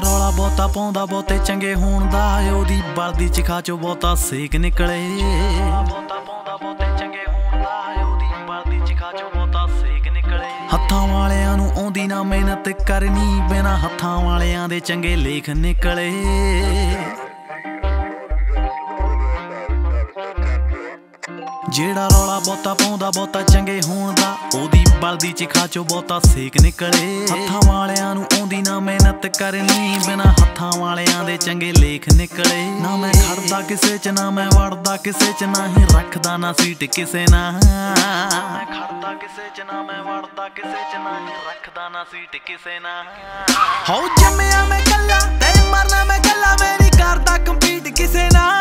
ਰੌਲਾ ਬਹੁਤਾ ਪਾਉਂਦਾ ਬਹੁਤੇ ਚੰਗੇ ਹੋਣ ਦਾ ਉਹਦੀ ਬਲਦੀ ਚਿਖਾ ਚੋਂ ਬਹੁਤਾ ਸੇਕ ਨਿਕਲੇ। ਹੱਥਾਂ ਵਾਲਿਆਂ ਨੂੰ ਆਉਂਦੀ ਨਾ ਮਿਹਨਤ ਕਰਨੀ, ਬਿਨਾਂ ਹੱਥਾਂ ਵਾਲਿਆਂ ਦੇ ਚੰਗੇ ਲੇਖ ਨਿਕਲੇ। ਜਿਹੜਾ ਰੌਲਾ ਬਹੁਤਾ ਪਾਉਂਦਾ ਬਹੁਤਾ ਚੰਗੇ ਹੋਣ ਦਾ ਉਹਦੀ ਬਲਦੀ ਚਿਖਾ ਚੋਂ ਬਹੁਤਾ ਸੇਕ ਨਿਕਲੇ। ਹੱਥਾਂ ਵਾਲਿਆਂ ਨੂੰ ਆਉਂਦੀ ਨਾ ਮਿਹਨਤ ਕਰਨੀ, ਬਿਨਾਂ ਹੱਥਾਂ ਵਾਲਿਆਂ ਦੇ ਚੰਗੇ ਲੇਖ ਨਿਕਲੇ। ਨਾ ਮੈਂ ਖੜਦਾ ਕਿਸੇ ਚ ਨਾ ਮੈਂ ਵੜਦਾ ਕਿਸੇ ਚ, ਨਾ ਹੀ ਰੱਖਦਾ ਨਾ ਸੀਟ ਕਿਸੇ ਨਾਲ। ਮੈਂ ਖੜਦਾ ਕਿਸੇ ਚ ਨਾ ਮੈਂ ਵੜਦਾ ਕਿਸੇ ਚ, ਨਾ ਹੀ ਰੱਖਦਾ ਨਾ ਸੀਟ ਕਿਸੇ ਨਾਲ। ਹੋ ਜੰਮਿਆ ਮੈਂ ਕੱਲਾ ਤੇ ਮਰਨਾ ਮੈਂ ਕੱਲਾ, ਮੈਂ ਨਹੀਂ ਕਰਦਾ ਕੰਪੀਟ ਕਿਸੇ ਨਾਲ।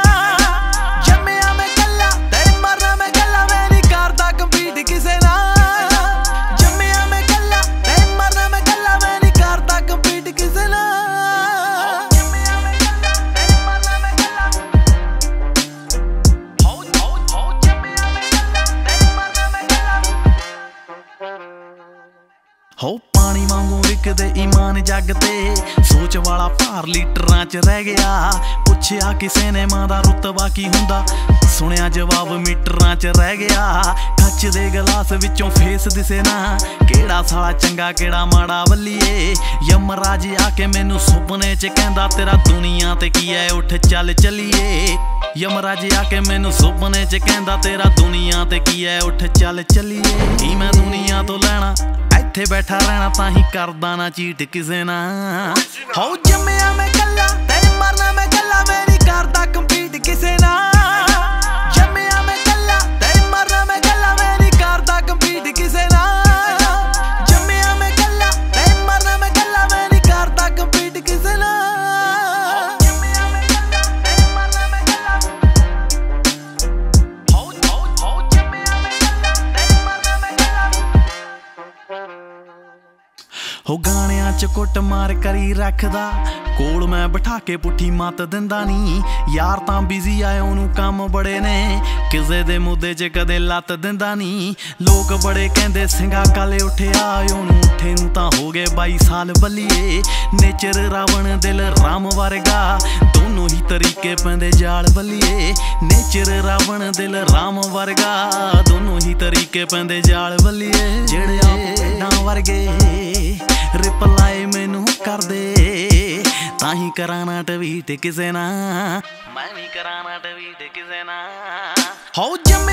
ਹੋ ਪਾਣੀ ਵਾਂਗੂ ਵਿਕਦੇ ਈਮਾਨ ਜੱਗ ਤੇ, ਸੋਚ ਵਾਲਾ ਭਾਰ ਲੀਟਰਾਂ ਚ ਰਹਿ ਗਿਆ। ਪੁੱਛਿਆ ਕਿਸੇ ਨੇ ਮਾਂ ਦਾ ਰੁਤਬਾ ਕੀ ਹੁੰਦਾ, ਸੁਣਿਆ ਜਵਾਬ ਮੀਟਰਾਂ ਚ ਰਹਿ ਗਿਆ। ਕੱਚ ਦੇ ਗਲਾਸ ਵਿੱਚੋਂ ਫੇਸ ਦਿਸੇ ਨਾ, ਕਿਹੜਾ ਸਾਲਾ ਚੰਗਾ ਕਿਹੜਾ ਮਾੜਾ ਵੱਲੀਏ। ਯਮਰਾਜ ਆ ਕੇ ਮੈਨੂੰ ਸੁਪਨੇ ਚ ਕਹਿੰਦਾ ਤੇਰਾ ਦੁਨੀਆ ਤੇ ਕੀ ਐ, ਉੱਠ ਚੱਲ ਚੱਲੀਏ। ਯਮਰਾਜ ਆ ਕੇ ਮੈਨੂੰ ਸੁਪਨੇ ਚ ਕਹਿੰਦਾ ਤੇਰਾ ਦੁਨੀਆ ਤੇ ਕੀ ਐ, ਉੱਠ ਚੱਲ ਚੱਲੀਏ। ਕੀ ਮੈਂ ਦੁਨੀਆ ਤੋਂ ਲੈਣਾ, ਇੱਥੇ ਬੈਠਾ ਰਹਿਣਾ, ਤਾਂ ਹੀ ਕਰਦਾ ਨਾ ਚੀਟ ਕਿਸੇ ਨਾਲ। ਹੋ ਜੰਮਿਆ ਮੈਂ ਕੱਲਾ ਤੇ ਮਰਨਾ ਮੈਂ ਕੱਲਾ, ਮੈਂ ਨਹੀਂ ਕਰਦਾ ਕੰਪੀਟ ਕਿਸੇ ਨਾਲ। ਜੰਮਿਆ ਮੈਂ ਕੱਲਾ ਤੇ ਮਰਨਾ ਮੈਂ ਕੱਲਾ, ਮੈਂ ਨਹੀਂ ਕਰਦਾ ਕੰਪੀਟ ਕਿਸੇ ਨਾਲ। ਜੰਮਿਆ ਮੈਂ ਕੱਲਾ ਤੇ ਮਰਨਾ ਮੈਂ ਕੱਲਾ, ਮੈਂ ਨਹੀਂ ਕਰਦਾ ਕੰਪੀਟ ਕਿਸੇ ਨਾਲ। ਜੰਮਿਆ ਮੈਂ ਕੱਲਾ ਤੇ ਮਰਨਾ ਮੈਂ ਕੱਲਾ। ਹੋ ਜੰਮਿਆ ਮੈਂ ਕੱਲਾ ਤੇ ਮਰਨਾ ਮੈਂ ਕੱਲਾ। ਹੋ ਗਾਣਿਆਂ ਚ ਕੁੱਟ ਮਾਰ ਕਰੀ ਰੱਖਦਾ, ਕੋਲ ਮੈਂ ਬਿਠਾ ਕੇ ਪੁੱਠੀ ਮੱਤ ਦਿੰਦਾ ਨੀ। ਯਾਰ ਤਾਂ ਬਿਜ਼ੀ ਆਏ ਉਹਨੂੰ ਕੰਮ ਬੜੇ ਨੇ, ਕਿਸੇ ਦੇ ਮੁੱਦੇ ਚ ਕਦੇ ਲੱਤ ਦਿੰਦਾ ਨੀ। ਲੋਕ ਬੜੇ ਕਹਿੰਦੇ ਸਿੰਘਾ ਕਾਲੇ ਉੱਠਿਆ, ਉਹਨੂੰ ਉੱਠੇ ਨੂੰ ਤਾਂ ਹੋ ਗਏ 22 ਸਾਲ ਬੱਲੀਏ। ਨੇਚਰ ਰਾਵਣ ਦਿਲ ਰਾਮ ਵਰਗਾ, ਦੋਨੋਂ ਹੀ ਤਰੀਕੇ ਪੈਂਦੇ ਜਾਲ ਬੱਲੀਏ। ਨੇਚਰ ਰਾਵਣ ਦਿਲ ਰਾਮ ਵਰਗਾ, ਦੋਨੋਂ ਹੀ ਤਰੀਕੇ ਪੈਂਦੇ ਜਾਲ ਬੱਲੀਏ। ਜਿਹੜੇ ਆਪ ਵਰਗੇ ਰਿਪਲਾਈ ਮੈਨੂੰ ਕਰਦੇ, ਤਾਂ ਹੀ ਕਰਾਣਾ ਟਵੀਟ ਕਿਸੇ ਨਾਲ, ਮੈਂ ਵੀ ਕਰਾਣਾ ਟਵੀਟ ਕਿਸੇ ਨਾਲ। ਹੋ ਜੰਮਿਆ